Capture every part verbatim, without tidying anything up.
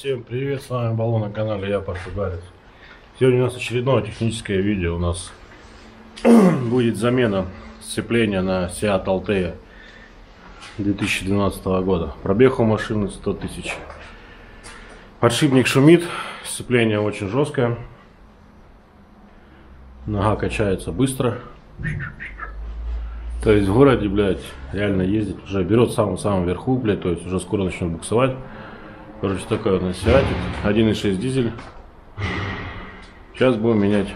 Всем привет, с вами Баллон на канале Я Португалец. Сегодня у нас очередное техническое видео. У нас будет замена сцепления на Seat Altea две тысячи двенадцатого года. Пробег у машины сто тысяч. Подшипник шумит, сцепление очень жесткое. Нога качается быстро. То есть в городе, блядь, реально ездить уже берет в самом-самом верху, блядь, то есть уже скоро начнет буксовать. Короче, такой вот на Seat, один и шесть дизель. Сейчас будем менять.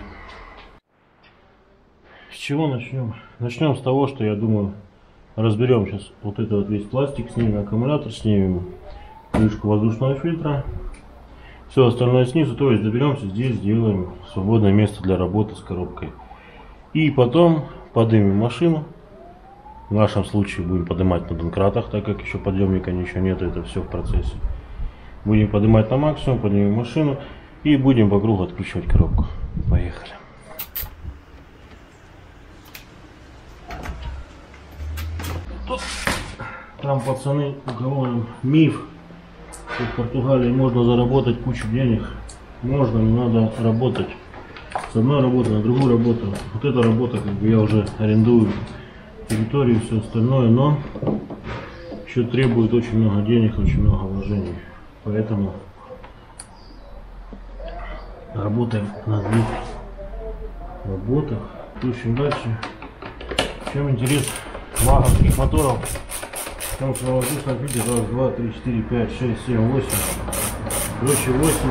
С чего начнем? Начнем с того, что я думаю, разберем сейчас вот это вот весь пластик, снимем аккумулятор, снимем крышку воздушного фильтра. Все остальное снизу, то есть доберемся здесь, сделаем свободное место для работы с коробкой. И потом поднимем машину. В нашем случае будем поднимать на донкратах, так как еще подъемника ничего нет, это все в процессе. Будем поднимать на максимум, поднимем машину и будем по кругу откручивать коробку. Поехали. Тут, там пацаны, у кого миф, что в Португалии можно заработать кучу денег. Можно, но надо работать с одной работы на другую работу. Вот эта работа, как бы я уже арендую территорию и все остальное, но еще требует очень много денег, очень много вложений. Поэтому работаем на двух работах. Пишем дальше. В чем интерес ваговских моторов? В том, что на воздушном фильтре раз, два, три, четыре, пять, шесть, семь, восемь. Короче, восемь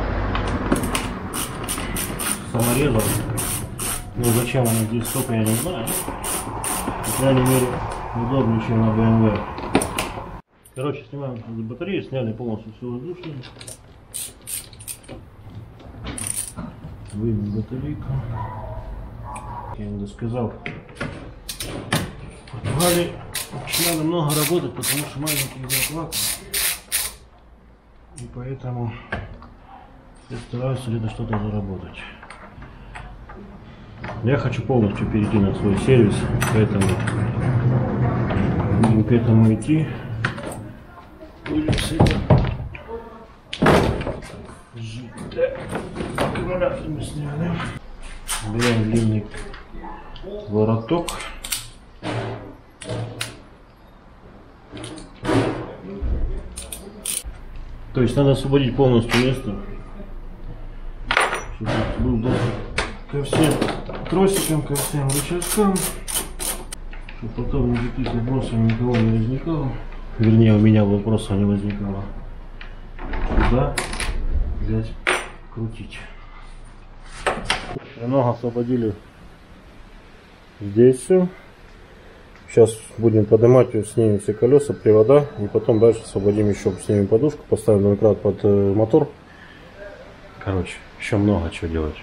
саморезов. Ну зачем они здесь столько, я не знаю. По крайней мере, удобнее, чем на бэ эм вэ. Короче, снимаем батарею, сняли полностью все воздушное. Выйдем батарейку. Я не досказал. В Португалии надо много работать, потому что маленькие зарплаты. И поэтому я стараюсь где-то что-то заработать. Я хочу полностью перейти на свой сервис, поэтому будем к этому идти. Аккумулятор мы сняли. Берем длинный вороток. То есть надо освободить полностью место, чтобы был доступ ко всем тросикам, ко всем рычажкам, чтобы потом никаких вопросов никого не возникало. Вернее, у меня вопросов не возникало. Куда взять, крутить. Немного освободили здесь все. Сейчас будем поднимать, снимем все колеса, привода, и потом дальше освободим еще, снимем подушку, поставим домкрат под э, мотор. Короче, еще много чего делать.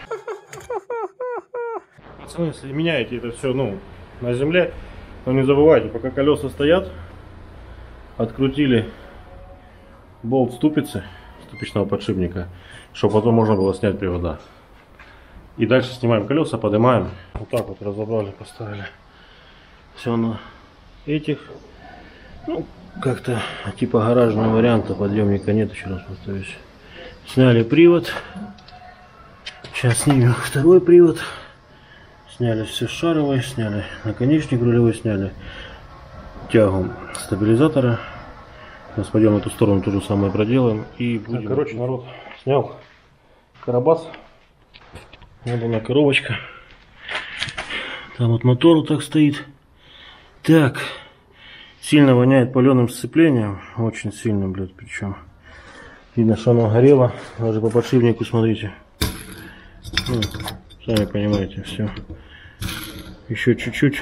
Пацаны, если меняете это все, ну, на земле, то не забывайте, пока колеса стоят, открутили болт ступицы, ступичного подшипника, чтобы потом можно было снять привода. И дальше снимаем колеса, поднимаем. Вот так вот разобрали, поставили. Все на этих. Ну, как-то типа гаражного варианта, подъемника нет, еще раз повторюсь. Сняли привод. Сейчас снимем второй привод. Сняли все шаровые, сняли наконечник рулевой, сняли тягу стабилизатора. Сейчас пойдем на эту сторону, то же самое проделаем. И будем... Короче, народ, снял карабас. Вот она коробочка. Там вот мотор вот так стоит. Так. Сильно воняет паленым сцеплением. Очень сильно, блядь, причем. Видно, что оно горело. Даже по подшипнику смотрите. Ну, сами понимаете, все. Еще чуть-чуть.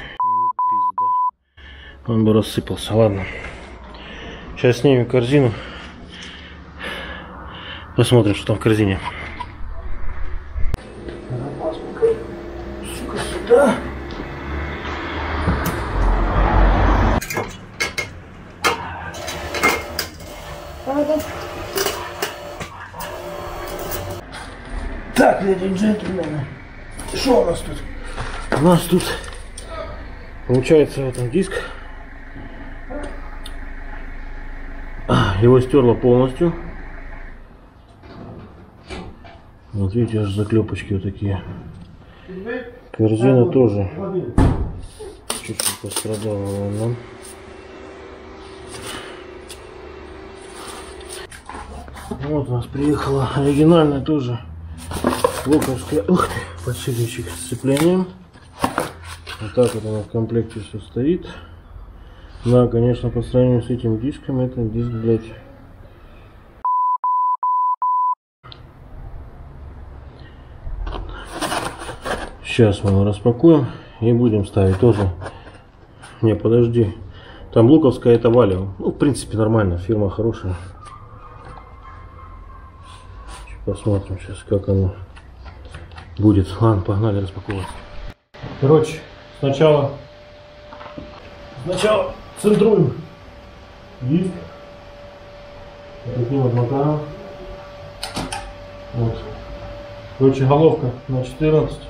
Он бы рассыпался. Ладно. Сейчас снимем корзину. Посмотрим, что там в корзине. Сука, сюда. Так, леди и джентльмены, что у нас тут? У нас тут получается вот он диск. Его стерло полностью. Вот видите, аж заклепочки вот такие. Корзина тоже чуть-чуть пострадала. Но... Вот у нас приехала оригинальная тоже луковская, ух ты, подшипничек с сцеплением. Вот так вот она в комплекте все стоит. Да, конечно, по сравнению с этим диском, это диск, блядь. Сейчас мы его распакуем и будем ставить тоже. Не, подожди. Там луковская, это Валио. Ну, в принципе, нормально, фирма хорошая. Посмотрим сейчас, как оно будет. Ладно, погнали распаковывать. Короче, сначала сначала центруем диск вот таким вот макаром. Вот. Короче, головка на четырнадцать.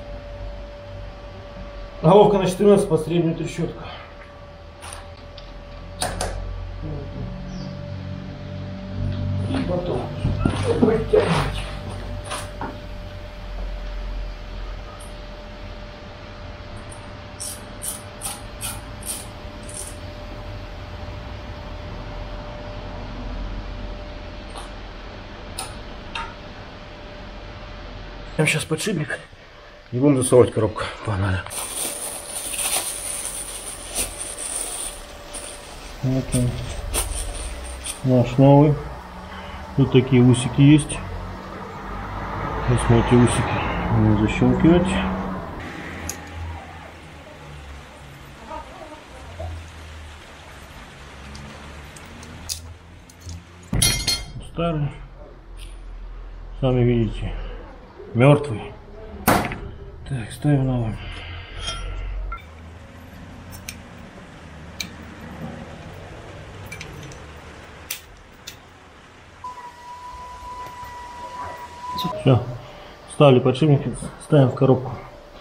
Головка на четырнадцать под среднюю трещотку. И потом вытягивать. Сейчас подшипник и будем засовывать коробку. Погнали. Вот он, наш новый. Тут такие усики есть. Смотрите, усики будем защелкивать. Старый. Сами видите. Мертвый. Так, ставим новый. Все. Ставили подшипник, ставим в коробку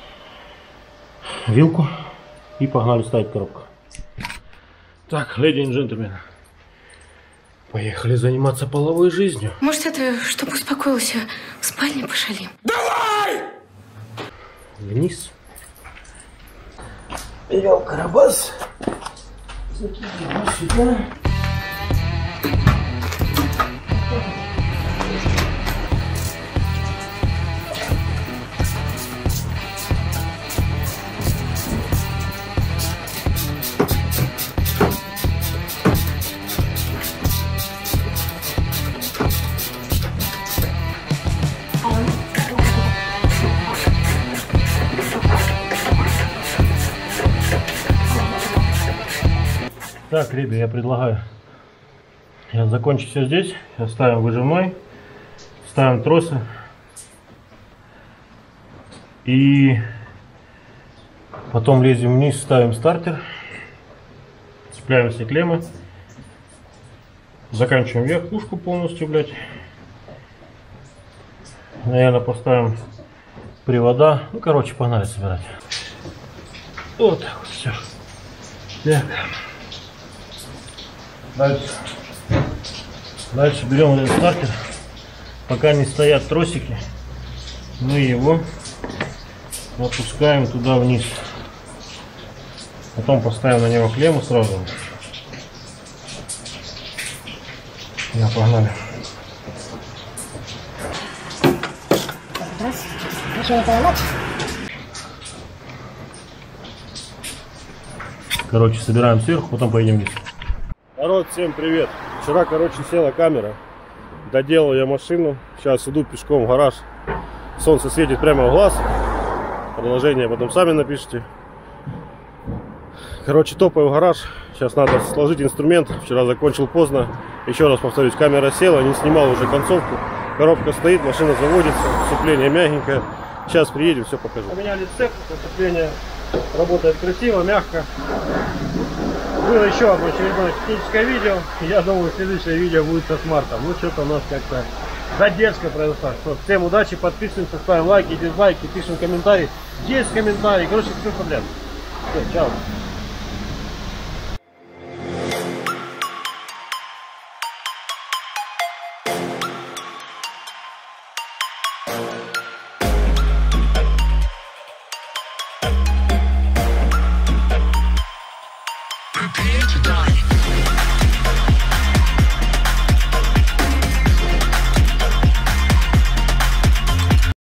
вилку и погнали ставить коробку. Так, леди и джентльмены, поехали заниматься половой жизнью. Может, это, чтобы успокоился, в спальне пошалим? Давай! Вниз. Берем карабас. Закидываем сюда. Так, ребят, я предлагаю я закончить все здесь. Сейчас ставим выжимной, ставим тросы и потом лезем вниз, ставим стартер, цепляем все клеммы, заканчиваем верхушку полностью, блять. Наверное, поставим привода. Ну, короче, погнали собирать. Вот так вот все. Так. Дальше. Дальше берем вот этот стартер, пока не стоят тросики, мы его опускаем туда вниз. Потом поставим на него клемму сразу. Я погнали. Короче, собираем сверху, потом поедем вниз. Народ, всем привет! Вчера, короче, села камера, доделал я машину, сейчас иду пешком в гараж, солнце светит прямо в глаз, продолжение потом сами напишите. Короче, топаю в гараж, сейчас надо сложить инструмент, вчера закончил поздно, еще раз повторюсь, камера села, не снимал уже концовку, коробка стоит, машина заводится, сцепление мягенькое, сейчас приедем, все покажу. Поменяли цех, сцепление работает красиво, мягко. Было еще одно очередное техническое видео. Я думаю, следующее видео будет со смартом. Ну, что-то у нас как-то задержка произошла. Что, всем удачи, подписываемся, ставим лайки, дизлайки, пишем комментарии. Есть комментарии, короче, все подряд. Все, чао.